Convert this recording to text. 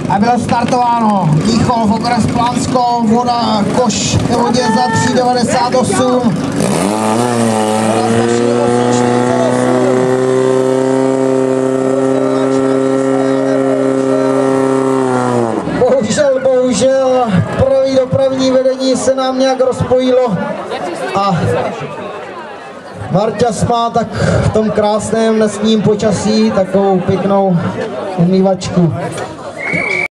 A bylo startováno. Míchov, okres Plansko, voda, koš ve vodě za 3,98. Bohužel, pravý dopravní vedení se nám nějak rozpojilo a Marťas má tak v tom krásném lesním počasí takovou pěknou umývačku.